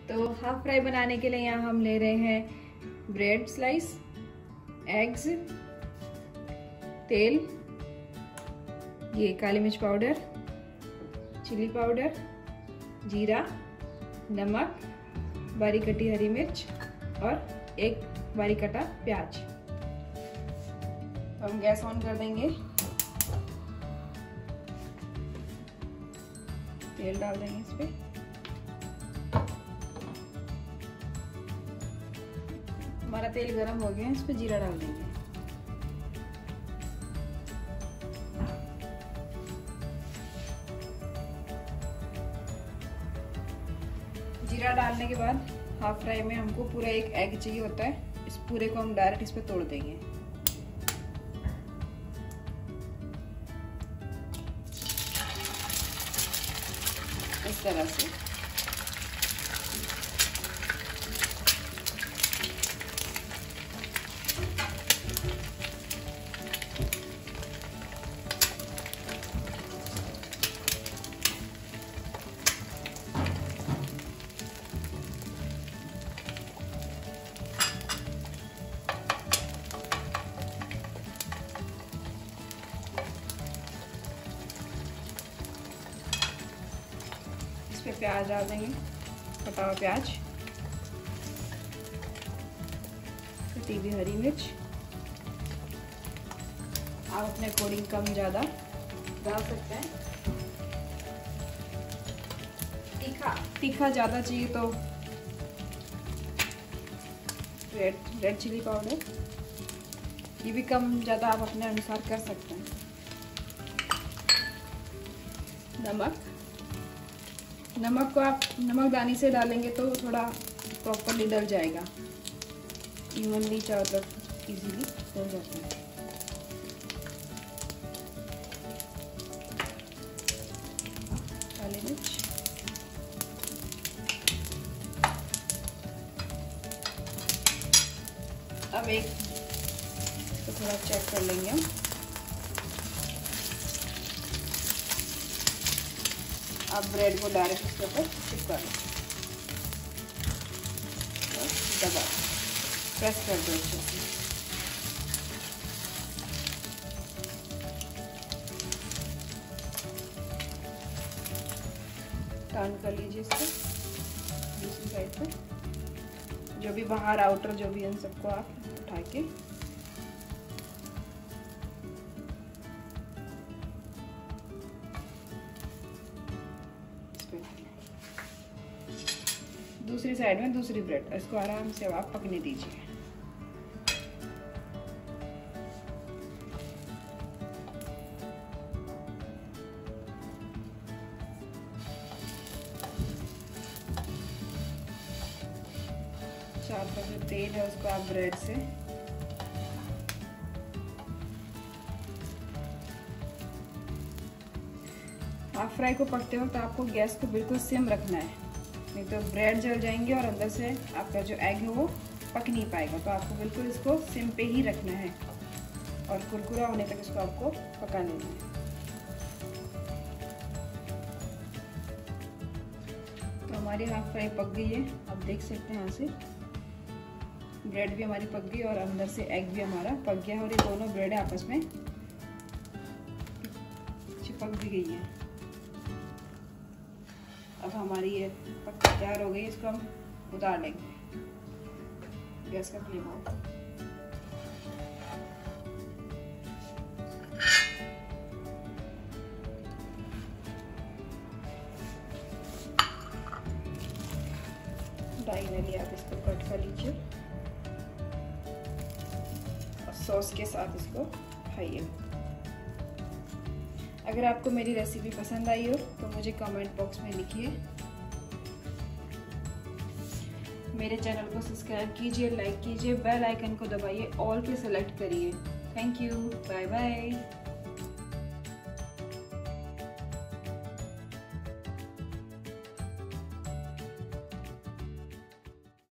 तो half fry बनाने के लिए यहाँ हम ले रहे हैं ब्रेड स्लाइस, एग्स, तेल, ये काली मिर्च पाउडर, चिली पाउडर, जीरा, नमक, बारीक कटी हरी मिर्च और एक बारीक कटा प्याज। तो हम गैस ऑन कर देंगे, तेल डाल देंगे इस पे। हमारा तेल गरम हो गया है, इस पे जीरा डाल देंगे। जीरा डालने के बाद हाफ फ्राई में हमको पूरा एक एग चाहिए होता है, इस पूरे को हम डायरेक्ट इस पे तोड़ देंगे। इस तरह से पे प्याज डाल देंगे, कटा हुआ प्याज, कटी हुई हरी मिर्च। आप अपने अकॉर्डिंग कम ज़्यादा डाल सकते हैं। तीखा ज़्यादा चाहिए तो रेड चिली पाउडर, ये भी कम ज़्यादा आप अपने अनुसार कर सकते हैं। नमक को आप नमकदानी से डालेंगे तो थोड़ा प्रॉपरली डल जाएगा, इवनली चारों तरफ इजीली डल जाता है। काली मिर्च, अब एक तो थोड़ा चेक कर लेंगे हम। अब ब्रेड को डायरेक्ट इसके ऊपर चिपका लो, दबा प्रेस कर दो अच्छे से। टर्न कर लीजिए इसको दूसरी साइड पे। जो भी बाहर आउटर जो भी है, इन सबको आप उठा के दूसरी साइड में दूसरी ब्रेड, इसको आराम से आप पकने दीजिए। चार तरफ जो तेल है उसको आप ब्रेड से हाफ फ्राई को पकते वक्त आपको गैस को बिल्कुल सिम रखना है, नहीं तो ब्रेड जल जाएंगे और अंदर से आपका जो एग है वो पक नहीं पाएगा। तो आपको बिल्कुल इसको सिम पे ही रखना है और कुरकुरा होने तक इसको आपको पका लेना है। तो हमारी हाफ फ्राई पक गई है, आप देख सकते हैं यहाँ से ब्रेड भी हमारी पक गई और अंदर से एग भी हमारा पक गया और ये दोनों ब्रेड आपस में चिपक भी गई है। अब हमारी ये पक तैयार हो गई, इसको हम उतार लेंगे। गैस का फ्लेम ऑफ। डायगनली आप इसको कट कर लीजिए और सॉस के साथ इसको खाइए। अगर आपको मेरी रेसिपी पसंद आई हो तो मुझे कमेंट बॉक्स में लिखिए। मेरे चैनल को सब्सक्राइब कीजिए, लाइक कीजिए, बेल आइकन को दबाइए, ऑल पे सेलेक्ट करिए। Thank you, bye bye.